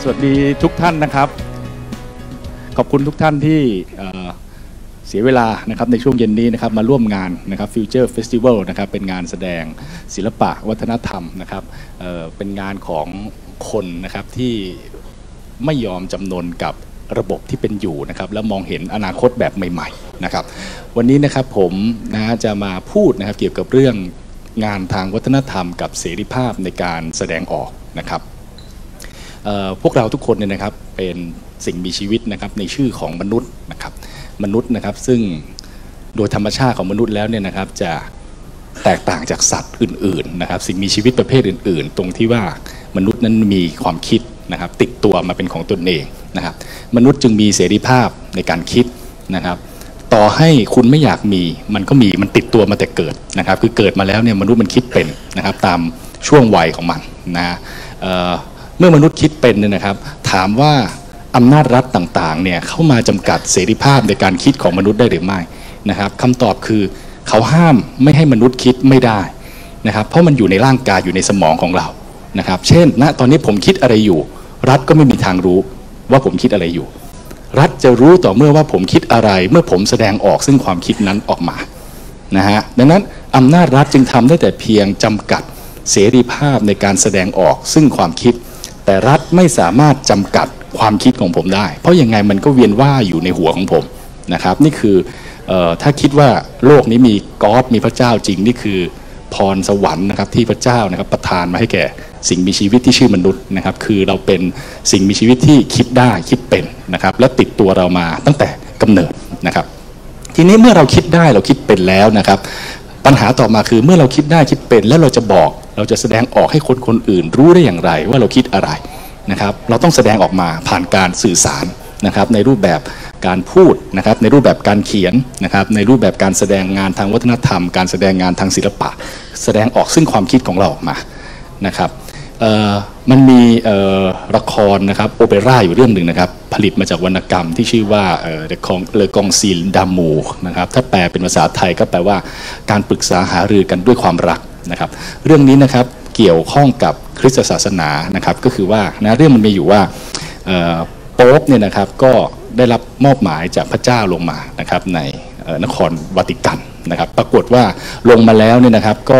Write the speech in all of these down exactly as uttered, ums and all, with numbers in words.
สวัสดีทุกท่านนะครับขอบคุณทุกท่านที่เสียเวลานะครับในช่วงเย็นนี้นะครับมาร่วมงานนะครับ Future Festival นะครับเป็นงานแสดงศิลปะวัฒนธรรมนะครับ เอ่อ เป็นงานของคนนะครับที่ไม่ยอมจำนนกับระบบที่เป็นอยู่นะครับแล้วมองเห็นอนาคตแบบใหม่ๆนะครับวันนี้นะครับผมนะจะมาพูดนะครับเกี่ยวกับเรื่องงานทางวัฒนธรรมกับเสรีภาพในการแสดงออกนะครับพวกเราทุกคนเนี่ยนะครับเป็นสิ่งมีชีวิตนะครับในชื่อของมนุษย์นะครับมนุษย์นะครับซึ่งโดยธรรมชาติของมนุษย์แล้วเนี่ยนะครับจะแตกต่างจากสัตว์อื่นๆนะครับสิ่งมีชีวิตประเภทอื่นๆตรงที่ว่ามนุษย์นั้นมีความคิดนะครับติดตัวมาเป็นของตนเองนะครับมนุษย์จึงมีเสรีภาพในการคิดนะครับต่อให้คุณไม่อยากมีมันก็มีมันติดตัวมาแต่เกิดนะครับคือเกิดมาแล้วเนี่ยมนุษย์มันคิดเป็นนะครับตามช่วงวัยของมันนะเมื่อมนุษย์คิดเป็นเนี่ยนะครับถามว่าอำนาจรัฐต่างๆเนี่ยเข้ามาจำกัดเสรีภาพในการคิดของมนุษย์ได้หรือไม่นะครับคำตอบคือเขาห้ามไม่ให้มนุษย์คิดไม่ได้นะครับเพราะมันอยู่ในร่างกายอยู่ในสมองของเรานะครับเช่นณตอนนี้ผมคิดอะไรอยู่รัฐก็ไม่มีทางรู้ว่าผมคิดอะไรอยู่รัฐจะรู้ต่อเมื่อว่าผมคิดอะไรเมื่อผมแสดงออกซึ่งความคิดนั้นออกมานะฮะดังนั้นอำนาจรัฐจึงทำได้แต่เพียงจำกัดเสรีภาพในการแสดงออกซึ่งความคิดแต่รัฐไม่สามารถจำกัดความคิดของผมได้เพราะยังไงมันก็เวียนว่ายอยู่ในหัวของผมนะครับนี่คือเอ่อถ้าคิดว่าโลกนี้มีกอดมีพระเจ้าจริงนี่คือพรสวรรค์นะครับที่พระเจ้านะครับประทานมาให้แก่สิ่งมีชีวิตที่ชื่อมนุษย์นะครับคือเราเป็นสิ่งมีชีวิตที่คิดได้คิดเป็นนะครับและติดตัวเรามาตั้งแต่กำเนิดนะครับทีนี้เมื่อเราคิดได้เราคิดเป็นแล้วนะครับปัญหาต่อมาคือเมื่อเราคิดได้คิดเป็นแล้วเราจะบอกเราจะแสดงออกให้คนคนอื่นรู้ได้อย่างไรว่าเราคิดอะไรนะครับเราต้องแสดงออกมาผ่านการสื่อสารนะครับในรูปแบบการพูดนะครับในรูปแบบการเขียนนะครับในรูปแบบการแสดงงานทางวัฒนธรรมการแสดงงานทางศิลปะแสดงออกซึ่งความคิดของเราออกมานะครับมันมีละครนะครับโอเปร่าอยู่เรื่องหนึ่งนะครับผลิตมาจากวรรณกรรมที่ชื่อว่าเลอกองซีลดามูนะครับถ้าแปลเป็นภาษาไทยก็แปลว่าการปรึกษาหารือกันด้วยความรักนะครับเรื่องนี้นะครับเกี่ยวข้องกับคริสตศาสนานะครับก็คือว่านะเรื่องมันมีอยู่ว่าโป๊ปเนี่ยนะครับก็ได้รับมอบหมายจากพระเจ้าลงมานะครับในนครวาติกันนะครับปรากฏว่าลงมาแล้วเนี่ยนะครับก็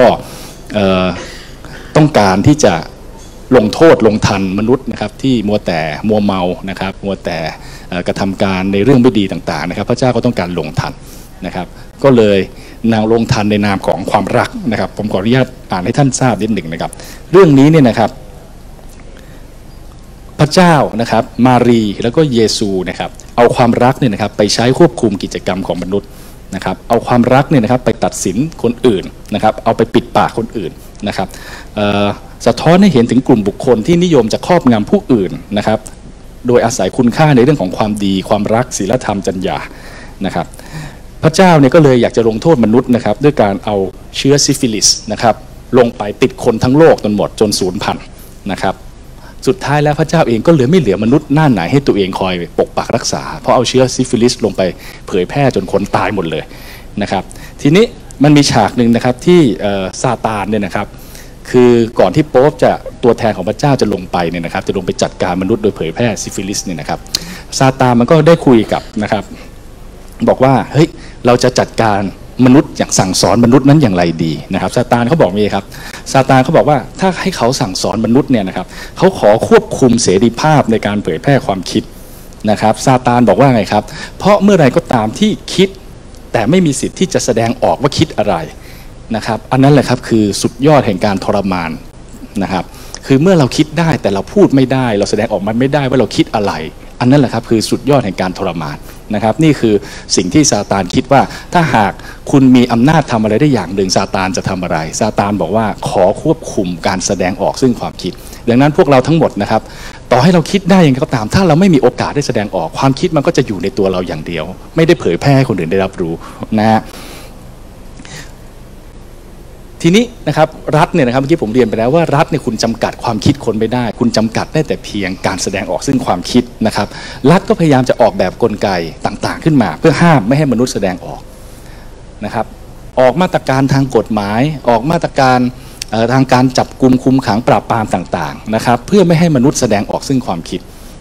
ต้องการที่จะลงโทษลงทันมนุษย์นะครับที่มัวแต่มัวเมานะครับมัวแต่กระทำการในเรื่องไม่ดีต่างๆนะครับพระเจ้าก็ต้องการลงทันนะครับก็เลยนางลงทันในนามของความรักนะครับผมขออนุญาตอ่านให้ท่านทราบนิดหนึ่งนะครับเรื่องนี้เนี่ยนะครับพระเจ้านะครับมารีแล้วก็เยซูนะครับเอาความรักเนี่ยนะครับไปใช้ควบคุมกิจกรรมของมนุษย์นะครับเอาความรักเนี่ยนะครับไปตัดสินคนอื่นนะครับเอาไปปิดปากคนอื่นนะครับสะท้อนให้เห็นถึงกลุ่มบุคคลที่นิยมจะครอบงำผู้อื่นนะครับโดยอาศัยคุณค่าในเรื่องของความดีความรักศีลธรรมจรรยานะครับพระเจ้าเนี่ยก็เลยอยากจะลงโทษมนุษย์นะครับด้วยการเอาเชื้อซิฟิลิสนะครับลงไปติดคนทั้งโลกจนหมดจนสูญพันธุ์นะครับสุดท้ายแล้วพระเจ้าเองก็เหลือไม่เหลือมนุษย์หน้าไหนให้ตัวเองคอยปกปักรักษาเพราะเอาเชื้อซิฟิลิสลงไปเผยแพร่จนคนตายหมดเลยนะครับทีนี้มันมีฉากหนึ่งนะครับที่ซาตานเนี่ยนะครับคือก่อนที่โป๊ปจะตัวแทนของพระเจ้าจะลงไปเนี่ยนะครับจะลงไปจัดการมนุษย์โดยเผยแพร่ซิฟิลิสเนี่ยนะครับซาตานมันก็ได้คุยกับนะครับบอกว่าเฮ้ยเราจะจัดการมนุษย์อย่างสั่งสอนมนุษย์นั้นอย่างไรดีนะครับซาตานเขาบอกมีครับซาตานเขาบอกว่าถ้าให้เขาสั่งสอนมนุษย์เนี่ยนะครับเขาขอควบคุมเสรีภาพในการเผยแพร่ความคิดนะครับซาตานบอกว่าไงครับเพราะเมื่อไรก็ตามที่คิดแต่ไม่มีสิทธิ์ที่จะแสดงออกว่าคิดอะไรนะครับอันนั้นแหละครับคือสุดยอดแห่งการทรมานนะครับคือเมื่อเราคิดได้แต่เราพูดไม่ได้เราแสดงออกมาไม่ได้ว่าเราคิดอะไรอันนั้นแหละครับคือสุดยอดแห่งการทรมานนะครับนี่คือสิ่งที่ซาตานคิดว่าถ้าหากคุณมีอำนาจทำอะไรได้อย่างหนึ่งซาตานจะทำอะไรซาตานบอกว่าขอควบคุมการแสดงออกซึ่งความคิดดังนั้นพวกเราทั้งหมดนะครับต่อให้เราคิดได้ยังไงก็ตามถ้าเราไม่มีโอกาสได้แสดงออกความคิดมันก็จะอยู่ในตัวเราอย่างเดียวไม่ได้เผยแพร่ให้คนอื่นได้รับรู้นะฮะทีนี้นะครับรัฐเนี่ยนะครับเมื่อกี้ผมเรียนไปแล้วว่ารัฐเนี่ยคุณจำกัดความคิดคนไม่ได้คุณจำกัดได้แต่เพียงการแสดงออกซึ่งความคิดนะครับรัฐก็พยายามจะออกแบบกลไกต่างๆขึ้นมาเพื่อห้ามไม่ให้มนุษย์แสดงออกนะครับออกมาตรการทางกฎหมายออกมาตรการทางการจับกุมคุมขังปราบปรามต่างๆนะครับเพื่อไม่ให้มนุษย์แสดงออกซึ่งความคิด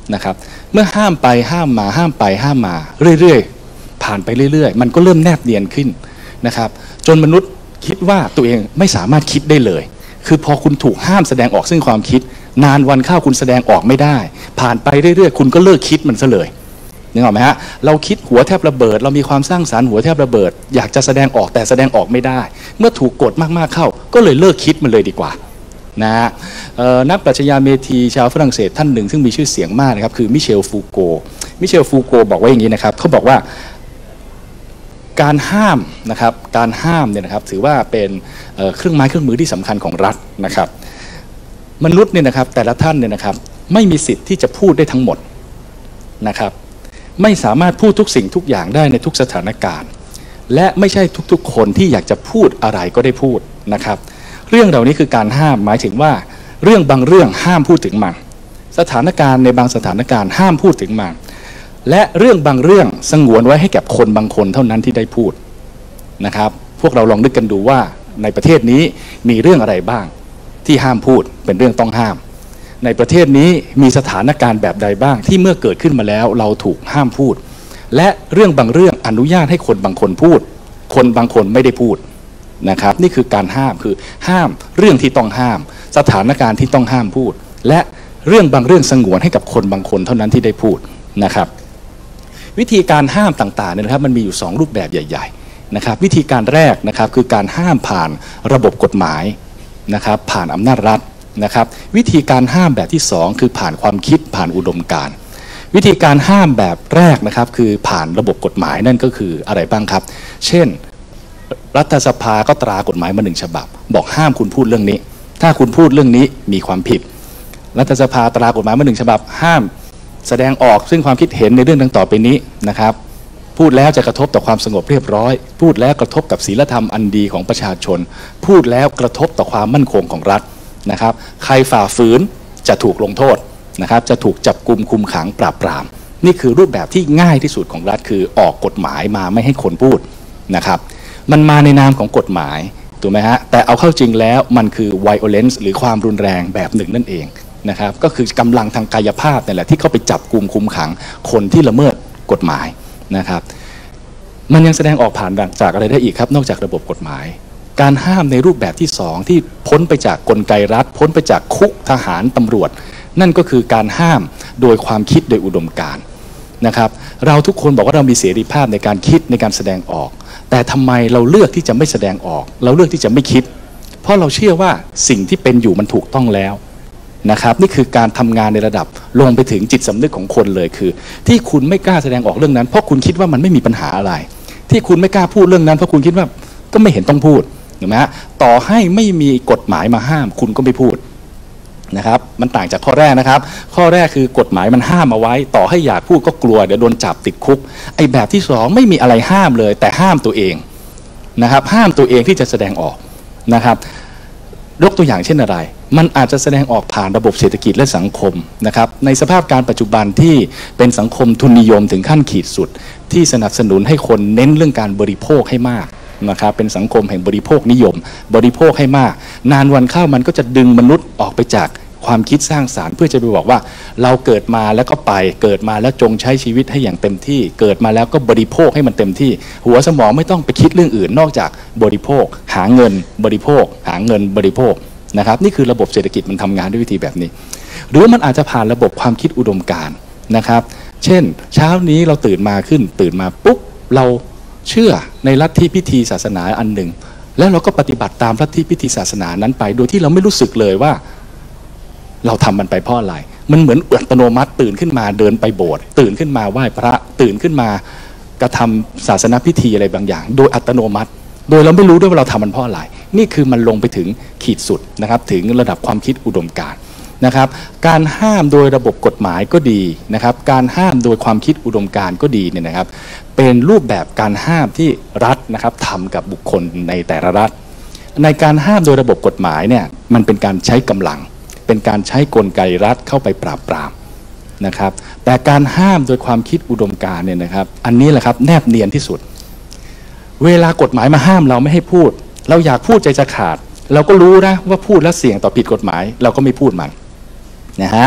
นะครับเมื่อห้ามไปห้ามมาห้ามไปห้ามมาเรื่อยๆผ่านไปเรื่อยๆมันก็เริ่มแนบเนียนขึ้นนะครับจนมนุษย์คิดว่าตัวเองไม่สามารถคิดได้เลยคือพอคุณถูกห้ามแสดงออกซึ่งความคิดนานวันเข้าคุณแสดงออกไม่ได้ผ่านไปเรื่อยๆคุณก็เลิกคิดมันซะเลยนึกออกไหมฮะเราคิดหัวแทบระเบิดเรามีความสร้างสรรค์หัวแทบระเบิดอยากจะแสดงออกแต่แสดงออกไม่ได้เมื่อถูกกดมากๆเข้าก็เลยเลิกคิดมันเลยดีกว่านะฮะนักปรัชญาเมธีชาวฝรั่งเศสท่านหนึ่งซึ่งมีชื่อเสียงมากนะครับคือมิเชลฟูโกมิเชลฟูโกบอกว่าอย่างนี้นะครับเขาบอกว่าการห้ามนะครับการห้ามเนี่ยนะครับถือว่าเป็นเครื่องไม้เครื่องมือที่สำคัญของรัฐนะครับมนุษย์เนี่ยนะครับแต่ละท่านเนี่ยนะครับไม่มีสิทธิ์ที่จะพูดได้ทั้งหมดนะครับไม่สามารถพูดทุกสิ่งทุกอย่างได้ในทุกสถานการณ์และไม่ใช่ทุกๆคนที่อยากจะพูดอะไรก็ได้พูดนะครับเรื่องเหล่านี้คือการห้ามหมายถึงว่าเรื่องบางเรื่องห้ามพูดถึงมันสถานการณ์ในบางสถานการณ์ห้ามพูดถึงมันและเรื่องบางเรื่องสงวนไว้ให้แก่คนบางคนเท่านั้นที่ได้พูดนะครับพวกเราลองนึกกันดูว่าในประเทศนี้มีเรื่องอะไรบ้างที่ห้ามพูดเป็นเรื่องต้องห้ามในประเทศนี้มีสถานการณ์แบบใดบ้างที่เมื่อเกิดขึ้นมาแล้วเราถูกห้ามพูดและเรื่องบางเรื่องอนุญาตให้คนบางคนพูดคนบางคนไม่ได้พูดนะครับนี่คือการห้ามคือห้ามเรื่องที่ต้องห้ามสถานการณ์ที่ต้องห้ามพูดและเรื่องบางเรื่องสงวนให้กับคนบางคนเท่านั้นที่ได้พูดนะครับวิธีการห้ามต่างๆเนี่ยนะครับมันมีอยู่สองรูปแบบใหญ่ๆนะครับวิธีการแรกนะครับคือการห้ามผ่านระบบกฎหมายนะครับผ่านอำนาจรัฐนะครับวิธีการห้ามแบบที่สองคือผ่านความคิดผ่านอุดมการณ์วิธีการห้ามแบบแรกนะครับคือผ่านระบบกฎหมายนั่นก็คืออะไรบ้างครับเช่นรัฐสภาก็ตรากฎหมายมาหนึ่งฉบับบอกห้ามคุณพูดเรื่องนี้ถ้าคุณพูดเรื่องนี้มีความผิดรัฐสภาตรากฎหมายมาหนึ่งฉบับห้ามแสดงออกซึ่งความคิดเห็นในเรื่องดังต่อไปนี้นะครับพูดแล้วจะกระทบต่อความสงบเรียบร้อยพูดแล้วกระทบกับศีลธรรมอันดีของประชาชนพูดแล้วกระทบต่อความมั่นคงของรัฐนะครับใครฝ่าฝืนจะถูกลงโทษนะครับจะถูกจับกุมคุมขังปราบปรามนี่คือรูปแบบที่ง่ายที่สุดของรัฐคือออกกฎหมายมาไม่ให้คนพูดนะครับมันมาในนามของกฎหมายถูกไหมฮะแต่เอาเข้าจริงแล้วมันคือ violence หรือความรุนแรงแบบหนึ่งนั่นเองนะครับก็คือกำลังทางกายภาพนั่นแหละที่เข้าไปจับกุมคุมขังคนที่ละเมิดกฎหมายนะครับมันยังแสดงออกผ่านจากอะไรได้อีกครับนอกจากระบบกฎหมายการห้ามในรูปแบบที่สองที่พ้นไปจากกลไกรัฐพ้นไปจากคุกทหารตำรวจนั่นก็คือการห้ามโดยความคิดโดยอุดมการณ์นะครับเราทุกคนบอกว่าเรามีเสรีภาพในการคิดในการแสดงออกแต่ทำไมเราเลือกที่จะไม่แสดงออกเราเลือกที่จะไม่คิดเพราะเราเชื่อว่าสิ่งที่เป็นอยู่มันถูกต้องแล้วนะครับนี่คือการทำงานในระดับลงไปถึงจิตสำนึกของคนเลยคือที่คุณไม่กล้าแสดงออกเรื่องนั้นเพราะคุณคิดว่ามันไม่มีปัญหาอะไรที่คุณไม่กล้าพูดเรื่องนั้นเพราะคุณคิดว่าก็ไม่เห็นต้องพูดถูกไหมฮะต่อให้ไม่มีกฎหมายมาห้ามคุณก็ไม่พูดนะครับมันต่างจากข้อแรกนะครับข้อแรกคือกฎหมายมันห้ามเอาไว้ต่อให้อยากพูดก็กลัวเดี๋ยวโดนจับติดคุกไอ้แบบที่สองไม่มีอะไรห้ามเลยแต่ห้ามตัวเองนะครับห้ามตัวเองที่จะแสดงออกนะครับยกตัวอย่างเช่นอะไรมันอาจจะแสดงออกผ่านระบบเศรษฐกิจและสังคมนะครับในสภาพการปัจจุบันที่เป็นสังคมทุนนิยมถึงขั้นขีดสุดที่สนับสนุนให้คนเน้นเรื่องการบริโภคให้มากนะครับเป็นสังคมแห่งบริโภคนิยมบริโภคให้มากนานวันเข้ามันก็จะดึงมนุษย์ออกไปจากความคิดสร้างสรรค์เพื่อจะไปบอกว่าเราเกิดมาแล้วก็ไปเกิดมาแล้วจงใช้ชีวิตให้อย่างเต็มที่เกิดมาแล้วก็บริโภคให้มันเต็มที่หัวสมองไม่ต้องไปคิดเรื่องอื่นนอกจากบริโภคหาเงินบริโภคหาเงินบริโภคนะครับนี่คือระบบเศรษฐกิจมันทำงานด้วยวิธีแบบนี้หรือมันอาจจะผ่านระบบความคิดอุดมการณ์นะครับเช่นเช้านี้เราตื่นมาขึ้นตื่นมาปุ๊บเราเชื่อในลัทธิพิธีศาสนาอันหนึ่งแล้วเราก็ปฏิบัติตามลัทธิพิธีศาสนานั้นไปโดยที่เราไม่รู้สึกเลยว่าเราทำมันไปเพราะอะไรมันเหมือนอัตโนมัติตื่นขึ้นมาเดินไปโบสถ์ตื่นขึ้นมาไหว้พระตื่นขึ้นมากระทำศาสนพิธีอะไรบางอย่างโดยอัตโนมัติโดยเราไม่รู้ด้วยว่าเราทำมันเพราะอะไรนี่คือมันลงไปถึงขีดสุดนะครับถึงระดับความคิดอุดมการณ์นะครับการห้ามโดยระบบกฎหมายก็ดีนะครับการห้ามโดยความคิดอุดมการณ์ก็ดีเนี่ยนะครับเป็นรูปแบบการห้ามที่รัฐนะครับทำกับบุคคลในแต่ละรัฐในการห้ามโดยระบบกฎหมายเนี่ยมันเป็นการใช้กำลังเป็นการใช้กลไกรัฐเข้าไปปราบปรามนะครับแต่การห้ามโดยความคิดอุดมการณ์เนี่ยนะครับอันนี้แหละครับแนบเนียนที่สุดเวลากฎหมายมาห้ามเราไม่ให้พูดเราอยากพูดใจจะขาดเราก็รู้นะว่าพูดแล้วเสี่ยงต่อผิดกฎหมายเราก็ไม่พูดมันนะฮะ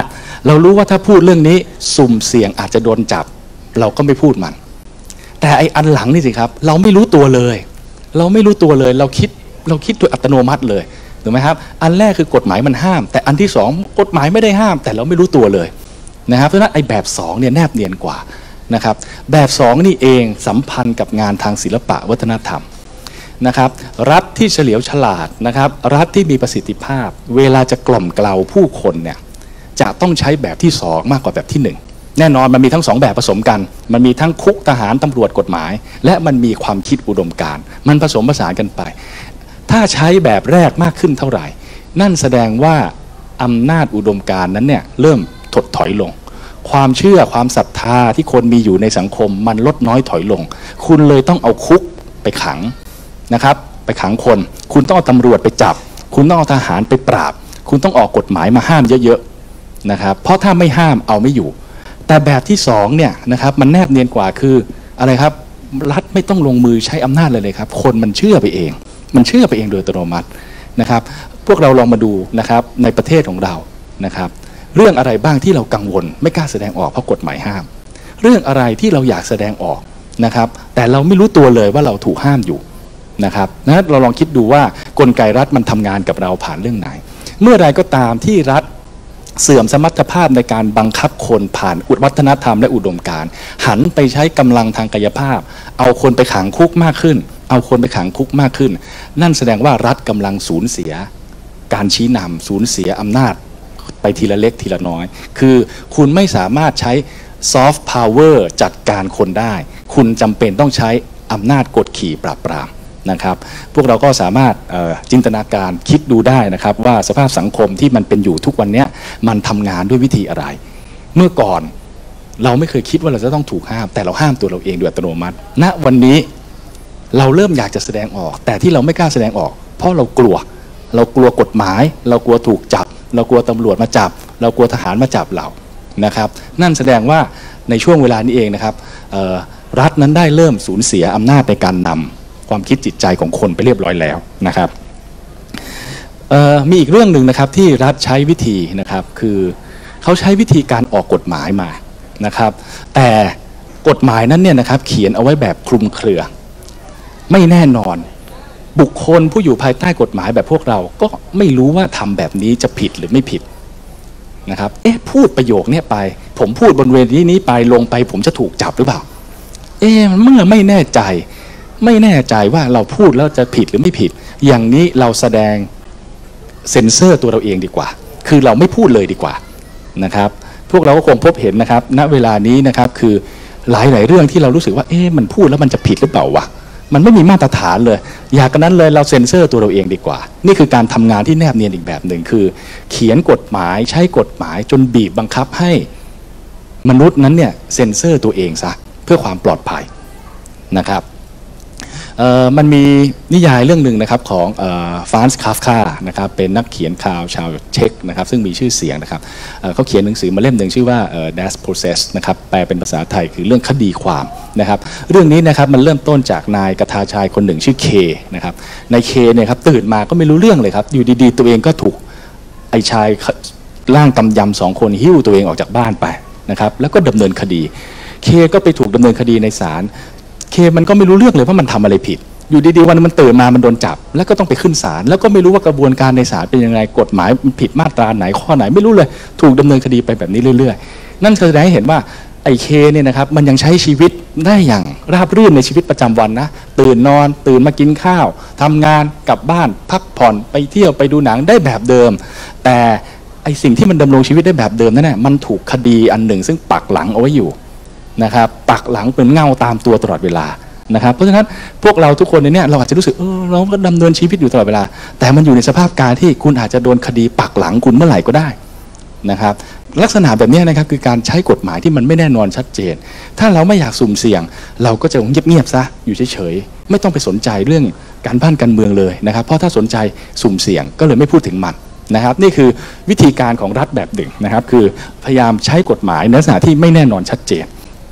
เรารู้ว่าถ้าพูดเรื่องนี้สุ่มเสี่ยงอาจจะโดนจับเราก็ไม่พูดมันแต่ไอ้อันหลังนี่สิครับเราไม่รู้ตัวเลยเราไม่รู้ตัวเลยเราคิดเราคิดโดยอัตโนมัติเลยถูกไหมครับอันแรกคือกฎหมายมันห้ามแต่อันที่สองกฎหมายไม่ได้ห้ามแต่เราไม่รู้ตัวเลยนะครับเพราะฉะนั้นไอ้แบบสองเนี่ยแนบเนียนกว่านะครับแบบสองนี่เองสัมพันธ์กับงานทางศิลปะวัฒนธรรมนะครับรัฐที่เฉลียวฉลาดนะครับรัฐที่มีประสิทธิภาพเวลาจะกล่อมเกลาผู้คนเนี่ยจะต้องใช้แบบที่สองมากกว่าแบบที่หนึ่งแน่นอนมันมีทั้งสองแบบผสมกันมันมีทั้งคุกทหารตำรวจกฎหมายและมันมีความคิดอุดมการณ์มันผสมผสานกันไปถ้าใช้แบบแรกมากขึ้นเท่าไหร่นั่นแสดงว่าอำนาจอุดมการณ์นั้นเนี่ยเริ่มถดถอยลงความเชื่อความศรัทธาที่คนมีอยู่ในสังคมมันลดน้อยถอยลงคุณเลยต้องเอาคุกไปขังนะครับไปขังคนคุณต้องเอาตำรวจไปจับคุณต้องเอาทหารไปปราบคุณต้องออกกฎหมายมาห้ามเยอะๆนะครับเพราะถ้าไม่ห้ามเอาไม่อยู่แต่แบบที่สองเนี่ยนะครับมันแนบเนียนกว่าคืออะไรครับรัฐไม่ต้องลงมือใช้อำนาจเลยเลยครับคนมันเชื่อไปเองมันเชื่อไปเองโดยอัตโนมัตินะครับพวกเราลองมาดูนะครับในประเทศของเรานะครับเรื่องอะไรบ้างที่เรากังวลไม่กล้าแสดงออกเพราะกฎหมายห้ามเรื่องอะไรที่เราอยากแสดงออกนะครับแต่เราไม่รู้ตัวเลยว่าเราถูกห้ามอยู่นะครับนะเราลองคิดดูว่ากลไกรัฐมันทำงานกับเราผ่านเรื่องไหนเมื่อไรก็ตามที่รัฐเสื่อมสมรรถภาพในการบังคับคนผ่านวัฒนธรรมและอุดมการณ์หันไปใช้กำลังทางกายภาพเอาคนไปขังคุกมากขึ้นเอาคนไปขังคุกมากขึ้นนั่นแสดงว่ารัฐกำลังสูญเสียการชี้นำสูญเสียอำนาจไปทีละเล็กทีละน้อยคือคุณไม่สามารถใช้ซอฟต์พาวเวอร์จัดการคนได้คุณจำเป็นต้องใช้อำนาจกดขี่ปราบปรามนะครับพวกเราก็สามารถจินตนาการคิดดูได้นะครับว่าสภาพสังคมที่มันเป็นอยู่ทุกวันนี้มันทำงานด้วยวิธีอะไรเมื่อก่อนเราไม่เคยคิดว่าเราจะต้องถูกห้ามแต่เราห้ามตัวเราเองโดยอัตโนมัติณวันนี้เราเริ่มอยากจะแสดงออกแต่ที่เราไม่กล้าแสดงออกเพราะเรากลัวเรากลัวกฎหมายเรากลัวถูกจับเรากลัวตำรวจมาจับเรากลัวทหารมาจับเรานะครับนั่นแสดงว่าในช่วงเวลานี้เองนะครับรัฐนั้นได้เริ่มสูญเสียอำนาจในการนำความคิดจิตใจของคนไปเรียบร้อยแล้วนะครับมีอีกเรื่องหนึ่งนะครับที่รัฐใช้วิธีนะครับคือเขาใช้วิธีการออกกฎหมายมานะครับแต่กฎหมายนั้นเนี่ยนะครับเขียนเอาไว้แบบคลุมเครือไม่แน่นอนบุคคลผู้อยู่ภายใต้กฎหมายแบบพวกเราก็ไม่รู้ว่าทำแบบนี้จะผิดหรือไม่ผิดนะครับเอ๊ะพูดประโยคนี้ไปผมพูดบนเวทีนี้ไปลงไปผมจะถูกจับหรือเปล่าเอ๊ะเมื่อไม่แน่ใจไม่แน่ใจว่าเราพูดแล้วจะผิดหรือไม่ผิดอย่างนี้เราแสดงเซ็นเซอร์ตัวเราเองดีกว่าคือเราไม่พูดเลยดีกว่านะครับพวกเราก็คงพบเห็นนะครับณเวลานี้นะครับคือหลายๆเรื่องที่เรารู้สึกว่าเอ๊ะมันพูดแล้วมันจะผิดหรือเปล่าวะมันไม่มีมาตรฐานเลยอยากกันนั้นเลยเราเซ็นเซอร์ตัวเราเองดีกว่านี่คือการทำงานที่แนบเนียนอีกแบบหนึ่งคือเขียนกฎหมายใช้กฎหมายจนบีบบังคับให้มนุษย์นั้นเนี่ยเซ็นเซอร์ตัวเองซะเพื่อความปลอดภัยนะครับมันมีนิยายเรื่องหนึ่งนะครับของฟรานซ์คาฟคานะครับเป็นนักเขียนข่าวชาวเช็กนะครับซึ่งมีชื่อเสียงนะครับเขาเขียนหนังสือมาเล่มหนึ่งชื่อว่า Das Prozess นะครับแปลเป็นภาษาไทยคือเรื่องคดีความนะครับเรื่องนี้นะครับมันเริ่มต้นจากนายกทาชายคนหนึ่งชื่อเคนะครับนายเคเนี่ยครับตื่นมาก็ไม่รู้เรื่องเลยครับอยู่ดีๆตัวเองก็ถูกไอ้ชายร่างกำยำสองคนหิ้วตัวเองออกจากบ้านไปนะครับแล้วก็ดำเนินคดีเคก็ไปถูกดำเนินคดีในศาลเคมันก็ไม่รู้เรื่องเลยว่ามันทำอะไรผิดอยู่ดีๆวันมันตื่นมามันโดนจับแล้วก็ต้องไปขึ้นศาลแล้วก็ไม่รู้ว่ากระบวนการในศาลเป็นยังไงกฎหมายมันผิดมาตราไหนข้อไหนไม่รู้เลยถูกดำเนินคดีไปแบบนี้เรื่อยๆนั่นแสดงให้เห็นว่าไอ้เคเนี่ยนะครับมันยังใช้ชีวิตได้อย่างราบรื่นในชีวิตประจำวันนะตื่นนอนตื่นมากินข้าวทำงานกลับบ้านพักผ่อนไปเที่ยวไปดูหนังได้แบบเดิมแต่ไอ้สิ่งที่มันดำรงชีวิตได้แบบเดิมนั่นแหละมันถูกคดีอันหนึ่งซึ่งปักหลังเอาไว้อยู่นะครับปักหลังเป็นเงาตามตัวตลอดเวลานะครับเพราะฉะนั้นพวกเราทุกคนในนี้เราอาจจะรู้สึกเออเราก็ดำเนินชีวิตอยู่ตลอดเวลาแต่มันอยู่ในสภาพการที่คุณอาจจะโดนคดีปักหลังคุณเมื่อไหร่ก็ได้นะครับลักษณะแบบนี้นะครับคือการใช้กฎหมายที่มันไม่แน่นอนชัดเจนถ้าเราไม่อยากสุ่มเสี่ยงเราก็จะเงียบๆซะอยู่เฉยๆไม่ต้องไปสนใจเรื่องการบ้านการเมืองเลยนะครับเพราะถ้าสนใจสุ่มเสี่ยงก็เลยไม่พูดถึงมันนะครับนี่คือวิธีการของรัฐแบบหนึ่งนะครับคือพยายามใช้กฎหมายในลักษณะที่ไม่แน่นอนชัดเจน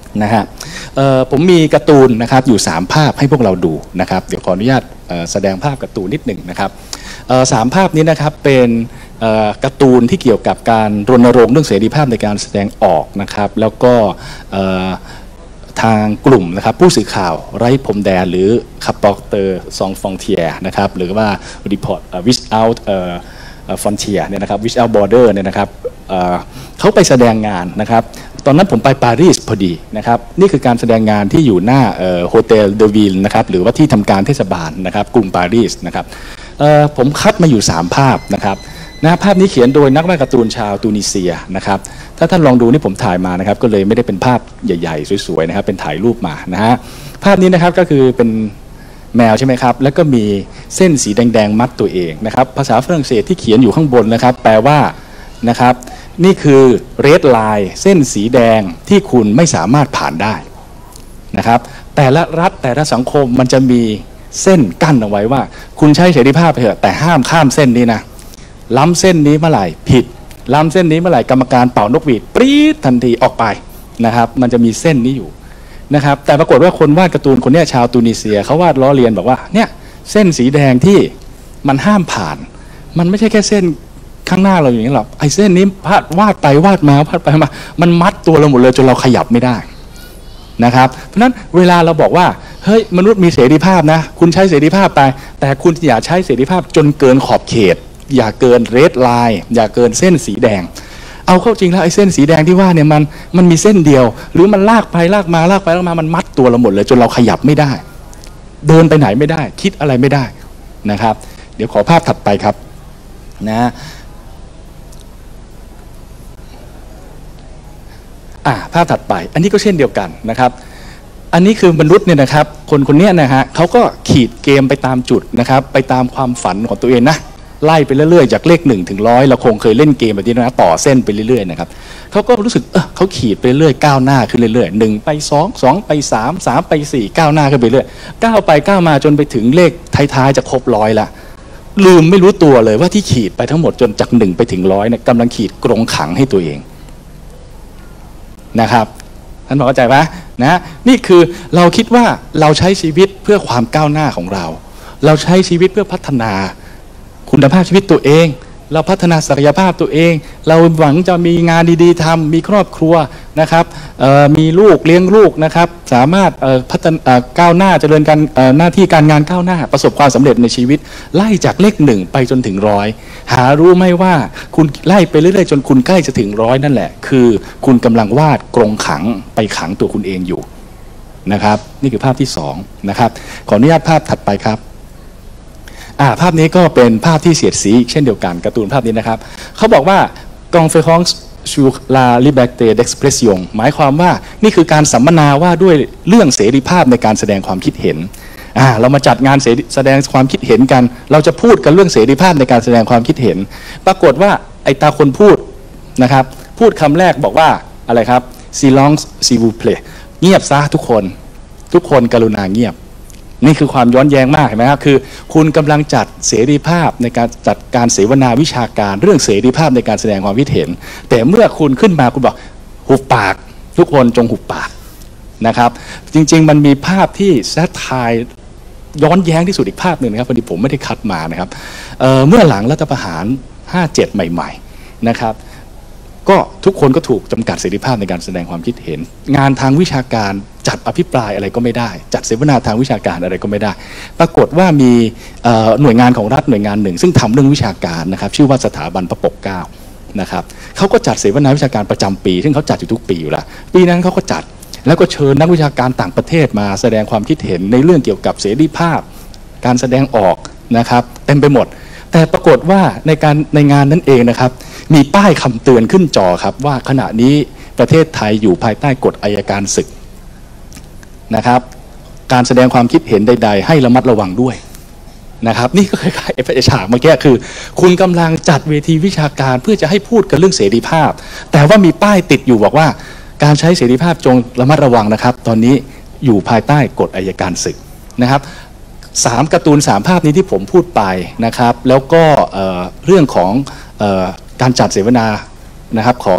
นะฮะผมมีการ์ตูนนะครับอยู่สามภาพให้พวกเราดูนะครับเดี๋ยวขออนุญาตแสดงภาพการ์ตูนนิดหนึ่งนะครับสามภาพนี้นะครับเป็นการ์ตูนที่เกี่ยวกับการรณรงค์เรื่องเสรีภาพในการแสดงออกนะครับแล้วก็ทางกลุ่มนะครับผู้สื่อข่าวไร้พรมแดนหรือคัปปอร์เตอร์ซองฟองเทียนะครับหรือว่า report without frontier เนี่ยนะครับ without border เนี่ยนะครับเขาไปแสดงงานนะครับตอนนั้นผมไปปารีสพอดีนะครับนี่คือการแสดงงานที่อยู่หน้าโฮเทลเดอวิลนะครับหรือว่าที่ทำการเทศบาลนะครับกรุงปารีสนะครับผมคัดมาอยู่สามภาพนะครับนะภาพนี้เขียนโดยนักวาดการ์ตูนชาวตูนิเซียนะครับถ้าท่านลองดูนี่ผมถ่ายมานะครับก็เลยไม่ได้เป็นภาพใหญ่ๆสวยๆนะครับเป็นถ่ายรูปมานะฮะภาพนี้นะครับก็คือเป็นแมวใช่ไหมครับแล้วก็มีเส้นสีแดงๆมัดตัวเองนะครับภาษาฝรั่งเศสที่เขียนอยู่ข้างบนนะครับแปลว่านะครับนี่คือเรดไลน์เส้นสีแดงที่คุณไม่สามารถผ่านได้นะครับแต่ละรัฐแต่ละสังคมมันจะมีเส้นกั้นเอาไว้ว่าคุณใช้เสรีภาพไปเถอะแต่ห้ามข้ามเส้นนี้นะล้ำเส้นนี้เมื่อไหร่ผิดล้ำเส้นนี้เมื่อไหร่กรรมการเป่านกหวีดปรี๊ดทันทีออกไปนะครับมันจะมีเส้นนี้อยู่นะครับแต่ปรากฏว่าคนวาดการ์ตูนคนนี้ชาวตูนิเซียเขาวาดล้อเลียนบอกว่าเนี่ยเส้นสีแดงที่มันห้ามผ่านมันไม่ใช่แค่เส้นข้างหน้าเราอย่างนี้หรอกไอ้เส้นนี้พาดวาดไปวาดมาวาดไปมามันมัดตัวเราหมดเลยจนเราขยับไม่ได้นะครับเพราะฉะนั้นเวลาเราบอกว่าเฮ้ยมนุษย์มีเสรีภาพนะคุณใช้เสรีภาพไปแต่คุณอย่าใช้เสรีภาพจนเกินขอบเขตอย่าเกินเรดไลน์อย่าเกินเส้นสีแดงเอาเข้าจริงแล้วไอ้เส้นสีแดงที่ว่าเนี่ยมันมันมีเส้นเดียวหรือมันลากไปลากมาลากไปลากมามันมัดตัวเราหมดเลยจนเราขยับไม่ได้เดินไปไหนไม่ได้คิดอะไรไม่ได้นะครับเดี๋ยวขอภาพถัดไปครับนะอ่าภาพถัดไปอันนี้ก็เช่นเดียวกันนะครับอันนี้คือมนุษย์เนี่ยนะครับคนคนนี้นะฮะเขาก็ขีดเกมไปตามจุดนะครับไปตามความฝันของตัวเองนะไล่ไปเรื่อยๆจากเลขหนึ่งถึงร้อยเราคงเคยเล่นเกมแบบนี้นะต่อเส้นไปเรื่อยๆนะครับเขาก็รู้สึกเออเขาขีดไปเรื่อยก้าวหน้าขึ้นเรื่อยๆหนึ่งไปสองสองไปสามสามไปสี่ก้าวหน้าขึ้นไปเรื่อยก้าวไปก้าวมาจนไปถึงเลขท้ายๆจะครบร้อยละลืมไม่รู้ตัวเลยว่าที่ขีดไปทั้งหมดจนจากหนึ่งไปถึงร้อยเนี่ยกำลังขีดกรงขังให้ตัวเองนะครับท่านบอกเข้าใจปะนะนี่คือเราคิดว่าเราใช้ชีวิตเพื่อความก้าวหน้าของเราเราใช้ชีวิตเพื่อพัฒนาคุณภาพชีวิตตัวเองเราพัฒนาศักยภาพตัวเองเราหวังจะมีงานดีๆทำมีครอบครัวนะครับมีลูกเลี้ยงลูกนะครับสามารถพัฒนาก้าวหน้าเจริญการหน้าที่การงานก้าวหน้าประสบความสำเร็จในชีวิตไล่จากเลขหนึ่งไปจนถึงร้อยหารู้ไหมว่าคุณไล่ไปเรื่อยๆจนคุณใกล้จะถึงร้อยนั่นแหละคือคุณกำลังวาดกรงขังไปขังตัวคุณเองอยู่นะครับนี่คือภาพที่สองนะครับขออนุญาตภาพถัดไปครับอ่าภาพนี้ก็เป็นภาพที่เสียดสีเช่นเดียวกันการ์ตูนภาพนี้นะครับเขาบอกว่า conférence sur la liberté d'expression หมายความว่านี่คือการสัมมนาว่าด้วยเรื่องเสรีภาพในการแสดงความคิดเห็นอ่าเรามาจัดงานแสดงความคิดเห็นกันเราจะพูดกันเรื่องเสรีภาพในการแสดงความคิดเห็นปรากฏว่าไอ้ตาคนพูดนะครับพูดคำแรกบอกว่าอะไรครับ silence s'il vous plaît เงียบซะทุกคนทุกคนกรุณาเงียบนี่คือความย้อนแย้งมากเห็นไหมครับคือคุณกำลังจัดเสรีภาพในการจัดการเสวนาวิชาการเรื่องเสรีภาพในการแสดงความคิดเห็นแต่เมื่อคุณขึ้นมาคุณบอกหุบปากทุกคนจงหุบปากนะครับจริงๆมันมีภาพที่แซทไทยย้อนแย้งที่สุดอีกภาพหนึ่งนะครับพอดีผมไม่ได้คัดมานะครับ เ, เมื่อหลังรัฐประหารห้าเจ็ดใหม่ๆนะครับก็ทุกคนก็ถูกจำกัดเสรีภาพในการแสดงความคิดเห็นงานทางวิชาการจัดอภิปรายอะไรก็ไม่ได้จัดเสวนาทางวิชาการอะไรก็ไม่ได้ปรากฏว่ามีหน่วยงานของรัฐหน่วยงานหนึ่งซึ่งทำเรื่องวิชาการนะครับชื่อว่าสถาบันพระปกเกล้านะครับเขาก็จัดเสวนาวิชาการประจำปีซึ่งเขาจัดอยู่ทุกปีอยู่แล้วปีนั้นเขาก็จัดแล้วก็เชิญนักวิชาการต่างประเทศมาแสดงความคิดเห็นในเรื่องเกี่ยวกับเสรีภาพการแสดงออกนะครับเต็มไปหมดแต่ปรากฏว่าในการในงานนั้นเองนะครับมีป้ายคำเตือนขึ้นจอครับว่าขณะนี้ประเทศไทยอยู่ภายใต้กฎอัยการศึกนะครับการแสดงความคิดเห็นใดๆให้ระมัดระวังด้วยนะครับนี่ก็คล้ายๆไอ้ฉากเมื่อกี้คือคุณกำลังจัดเวทีวิชาการเพื่อจะให้พูดกันเรื่องเสรีภาพแต่ว่ามีป้ายติดอยู่บอกว่าการใช้เสรีภาพจงระมัดระวังนะครับตอนนี้อยู่ภายใต้กฎอัยการศึกนะครับสามการ์ตูนสามภาพนี้ที่ผมพูดไปนะครับแล้วก็เรื่องของการจัดเสวนานะครับของ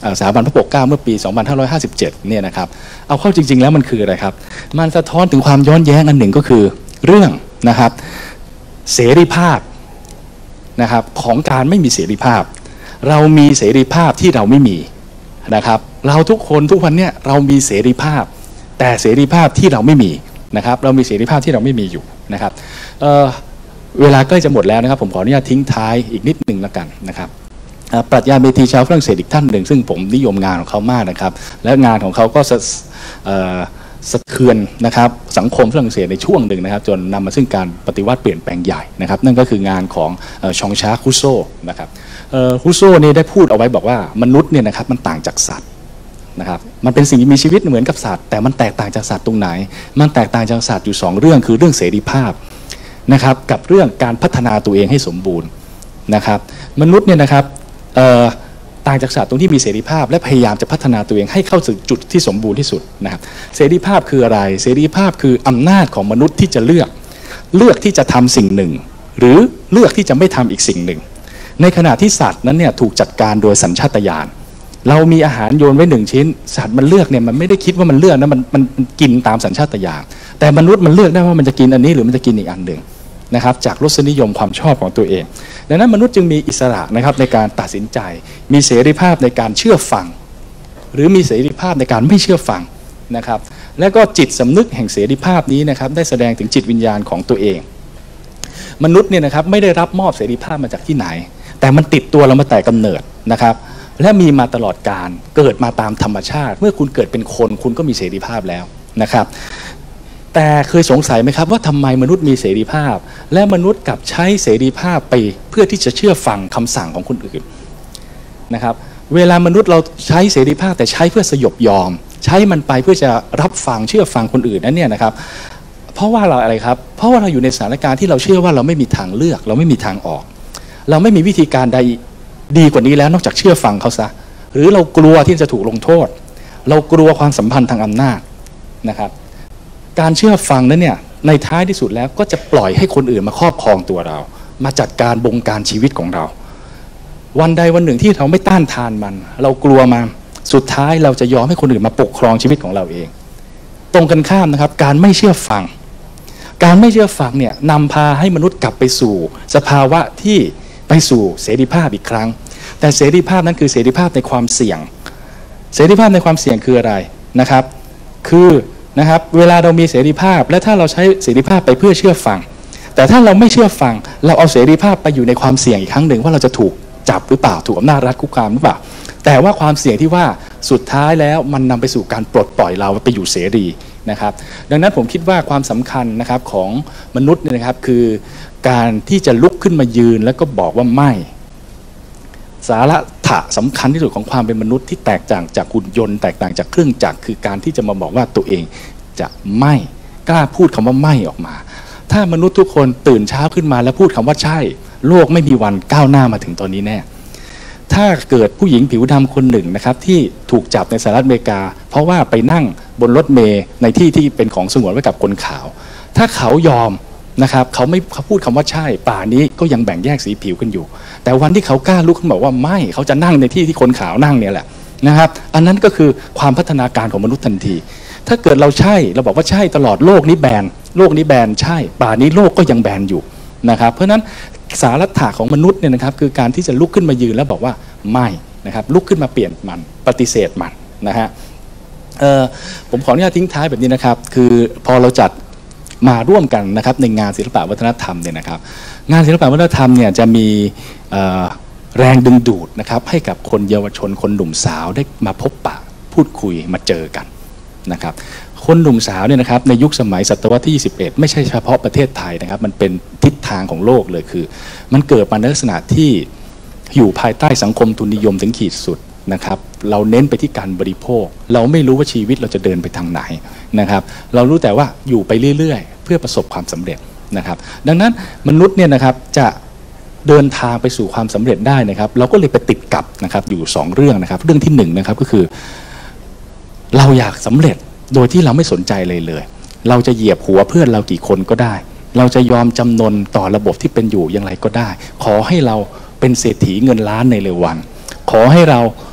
สถาบันพระปกเกล้าเมื่อปี สองพันห้าร้อยห้าสิบเจ็ด เนี่ยนะครับเอาเข้าจริงๆแล้วมันคืออะไรครับมันสะท้อนถึงความย้อนแย้งอันหนึ่งก็คือเรื่องนะครับเสรีภาพนะครับของการไม่มีเสรีภาพเรามีเสรีภาพที่เราไม่มีนะครับเราทุกคนทุกวันเนี่ยเรามีเสรีภาพแต่เสรีภาพที่เราไม่มีนะครับเรามีเสรีภาพที่เราไม่มีอยู่นะครับ เ, เวลาใกล้จะหมดแล้วนะครับผมขออนุญาตทิ้งท้ายอีกนิดหนึ่งแล้วกันนะครับปรัชญาเมธีชาวฝรั่งเศสอีกท่านหนึ่งซึ่งผมนิยมงานของเขามากนะครับและงานของเขาก็สะ, สะเทือนนะครับสังคมฝรั่งเศสในช่วงหนึ่งนะครับจนนำมาซึ่งการปฏิวัติเปลี่ยนแปลงใหญ่นะครับนั่นก็คืองานของชองชาร์ค รูโซนะครับรูโซนี่ได้พูดเอาไว้บอกว่ามนุษย์เนี่ยนะครับมันต่างจากสัตว์นะครับมันเป็นสิ่งที่มีชีวิตเหมือนกับสัตว์แต่มันแตกต่างจากสัตว์ตรงไหนมันแตกต่างจากสัตว์อยู่สองเรื่องคือเรื่องเสรีภาพนะครับกับเรื่องการพัฒนาตัวเองให้สมบูรณ์นะครับมนุษย์เนี่ยนะครับต่างจากสัตว์ตรงที่มีเสรีภาพและพยายามจะพัฒนาตัวเองให้เข้าสู่จุดที่สมบูรณ์ที่สุดนะครับเสรีภาพคืออะไรเสรีภาพคืออำนาจของมนุษย์ที่จะเลือกเลือกที่จะทำสิ่งหนึ่งหรือเลือกที่จะไม่ทำอีกสิ่งหนึ่งในขณะที่สัตว์นั้นเนี่ยถูกจัดการโดยสัญชาตญาณเรามีอาหารโยนไว้หนึ่งชิ้นสัตว์มันเลือกเนี่ยมันไม่ได้คิดว่ามันเลือกนะมันมันกินตามสัญชาตญาณแต่มนุษย์มันเลือกได้ว่ามันจะกินอันนี้หรือมันจะกินอีกอันหนึ่งนะครับจากรสนิยมความชอบของตัวเองดังนั้นมนุษย์จึงมีอิสระนะครับในการตัดสินใจมีเสรีภาพในการเชื่อฟังหรือมีเสรีภาพในการไม่เชื่อฟังนะครับและก็จิตสำนึกแห่งเสรีภาพนี้นะครับได้แสดงถึงจิตวิญญาณของตัวเองมนุษย์เนี่ยนะครับไม่ได้รับมอบเสรีภาพมาจากที่ไหนแต่มันติดตัวเรามาแต่กำเนิดนะครับและมีมาตลอดการเกิดมาตามธรรมชาติเมื่อคุณเกิดเป็นคนคุณก็มีเสรีภาพแล้วนะครับแต่เคยสงสัยไหมครับว่าทำไมมนุษย์มีเสรีภาพและมนุษย์กลับใช้เสรีภาพไปเพื่อที่จะเชื่อฟังคำสั่งของคนอื่นนะครับเวลามนุษย์เราใช้เสรีภาพแต่ใช้เพื่อสยบยอมใช้มันไปเพื่อจะรับฟังเชื่อฟังคนอื่นนั่นเนี่ยนะครับเพราะว่าเราอะไรครับเพราะว่าเราอยู่ในสถานการณ์ที่เราเชื่อว่าเราไม่มีทางเลือกเราไม่มีทางออกเราไม่มีวิธีการใดดีกว่านี้แล้วนอกจากเชื่อฟังเขาซะหรือเรากลัวที่จะถูกลงโทษเรากลัวความสัมพันธ์ทางอำนาจนะครับการเชื่อฟังนั้นเนี่ยในท้ายที่สุดแล้วก็จะปล่อยให้คนอื่นมาครอบครองตัวเรามาจัดการบงการชีวิตของเราวันใดวันหนึ่งที่เราไม่ต้านทานมันเรากลัวมันสุดท้ายเราจะยอมให้คนอื่นมาปกครองชีวิตของเราเองตรงกันข้ามนะครับการไม่เชื่อฟังการไม่เชื่อฟังเนี่ยนำพาให้มนุษย์กลับไปสู่สภาวะที่ไปสู่เสรีภาพอีกครั้งแต่เสรีภาพนั้นคือเสรีภาพในความเสี่ยงเสรีภาพในความเสี่ยงคืออะไรนะครับคือนะครับเวลาเรามีเสรีภาพและถ้าเราใช้เสรีภาพไปเพื่อเชื่อฟังแต่ถ้าเราไม่เชื่อฟังเราเอาเสรีภาพไปอยู่ในความเสี่ยงอีกครั้งหนึ่งว่าเราจะถูกจับหรือเปล่าถูกอำนาจรัฐคุกคามหรือเปล่าแต่ว่าความเสี่ยงที่ว่าสุดท้ายแล้วมันนำไปสู่การปลดปล่อยเราไปอยู่เสรีนะครับดังนั้นผมคิดว่าความสำคัญนะครับของมนุษย์เนี่ยนะครับคือการที่จะลุกขึ้นมายืนแล้วก็บอกว่าไม่สาระถะสำคัญที่สุดของความเป็นมนุษย์ที่แตกต่างจากหุ่นยนต์แตกต่างจากเครื่องจักรคือการที่จะมาบอกว่าตัวเองจะไม่กล้าพูดคำว่าไม่ออกมาถ้ามนุษย์ทุกคนตื่นเช้าขึ้นมาแล้วพูดคำว่าใช่โลกไม่มีวันก้าวหน้ามาถึงตอนนี้แน่ถ้าเกิดผู้หญิงผิวดำคนหนึ่งนะครับที่ถูกจับในสหรัฐอเมริกาเพราะว่าไปนั่งบนรถเมล์ในที่ที่เป็นของสงวนไว้กับคนขาวถ้าเขายอมนะครับเขาไม่เขาพูดคำว่าใช่ป่านี้ก็ยังแบ่งแยกสีผิวกันอยู่แต่วันที่เขากล้าลุกขึ้นบอกว่าไม่เขาจะนั่งในที่ที่คนขาวนั่งเนี่ยแหละนะครับอันนั้นก็คือความพัฒนาการของมนุษย์ทันทีถ้าเกิดเราใช่เราบอกว่าใช่ตลอดโลกนี้แบนโลกนี้แบนใช่ป่านี้โลกก็ยังแบนอยู่นะครับเพราะฉะนั้นสาระถะของมนุษย์เนี่ยนะครับคือการที่จะลุกขึ้นมายืนแล้วบอกว่าไม่นะครับลุกขึ้นมาเปลี่ยนมันปฏิเสธมันนะฮะผมขออนุญาตทิ้งท้ายแบบนี้นะครับคือพอเราจัดมาร่วมกันนะครับในงานศิลปะวัฒนธรรมเนี่ยนะครับงานศิลปะวัฒนธรรมเนี่ยจะมีแรงดึงดูดนะครับให้กับคนเยาวชนคนหนุ่มสาวได้มาพบปะพูดคุยมาเจอกันนะครับคนหนุ่มสาวเนี่ยนะครับในยุคสมัยศตวรรษที่ยี่สิบเอ็ดไม่ใช่เฉพาะประเทศไทยนะครับมันเป็นทิศทางของโลกเลยคือมันเกิดมาในลักษณะที่อยู่ภายใต้สังคมทุนนิยมถึงขีดสุดนะครับเราเน้นไปที่การบริโภคเราไม่รู้ว่าชีวิตเราจะเดินไปทางไหนนะครับเรารู้แต่ว่าอยู่ไปเรื่อยๆเพื่อประสบความสำเร็จนะครับดังนั้นมนุษย์เนี่ยนะครับจะเดินทางไปสู่ความสำเร็จได้นะครับเราก็เลยไปติดกับนะครับอยู่สองเรื่องนะครับเรื่องที่หนึ่งนะครับก็คือเราอยากสำเร็จโดยที่เราไม่สนใจเลยเลยเราจะเหยียบหัวเพื่อนเรากี่คนก็ได้เราจะยอมจำนนต่อระบบที่เป็นอยู่อย่างไรก็ได้ขอให้เราเป็นเศรษฐีเงินล้านในเร็ววันขอให้เรา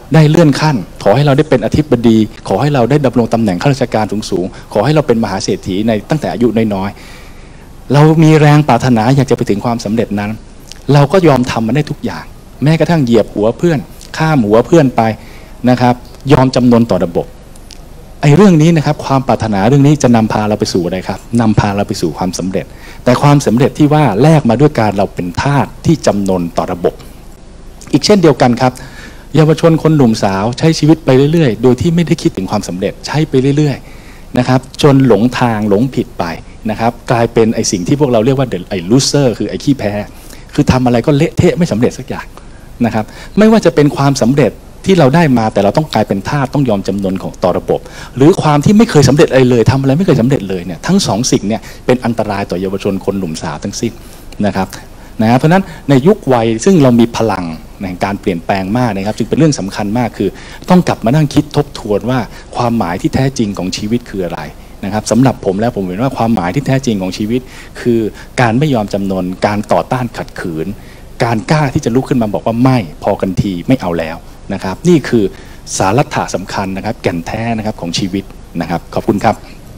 ได้เลื่อนขั้นขอให้เราได้เป็นอธิบดีขอให้เราได้ดำรงตำแหน่งข้าราชการสูงๆขอให้เราเป็นมหาเศรษฐีในตั้งแต่อายุน้อยๆเรามีแรงปรารถนาอยากจะไปถึงความสำเร็จนั้นเราก็ยอมทำมันได้ทุกอย่างแม้กระทั่งเหยียบหัวเพื่อนข้ามหัวเพื่อนไปนะครับยอมจำนนต่อระบบไอ้เรื่องนี้นะครับความปรารถนาเรื่องนี้จะนำพาเราไปสู่อะไรครับนำพาเราไปสู่ความสำเร็จแต่ความสำเร็จที่ว่าแลกมาด้วยการเราเป็นทาสที่จำนนต่อระบบอีกเช่นเดียวกันครับเยาวชนคนหนุ่มสาวใช้ชีวิตไปเรื่อยๆโดยที่ไม่ได้คิดถึงความสำเร็จใช้ไปเรื่อยๆนะครับจนหลงทางหลงผิดไปนะครับกลายเป็นไอ้สิ่งที่พวกเราเรียกว่าไอ้ loser คือไอ้ขี้แพ้คือทำอะไรก็เละเทะไม่สำเร็จสักอย่างนะครับไม่ว่าจะเป็นความสำเร็จที่เราได้มาแต่เราต้องกลายเป็นทาสต้องยอมจำนนของต่อระบบหรือความที่ไม่เคยสำเร็จอะไรเลยทำอะไรไม่เคยสำเร็จเลยเนี่ยทั้งสองสิ่งเนี่ยเป็นอันตรายต่อเยาวชนคนหนุ่มสาวทั้งสิ้นนะครับนะเพราะฉะนั้นในยุควัยซึ่งเรามีพลังในการเปลี่ยนแปลงมากนะครับจึงเป็นเรื่องสำคัญมากคือต้องกลับมานั่งคิดทบทวนว่าความหมายที่แท้จริงของชีวิตคืออะไรนะครับสำหรับผมแล้วผมเห็นว่าความหมายที่แท้จริงของชีวิตคือการไม่ยอมจำนนการต่อต้านขัดขืนการกล้าที่จะลุกขึ้นมาบอกว่าไม่พอกันทีไม่เอาแล้วนะครับนี่คือสาระสำคัญนะครับแก่นแท้นะครับของชีวิตนะครับขอบคุณครับ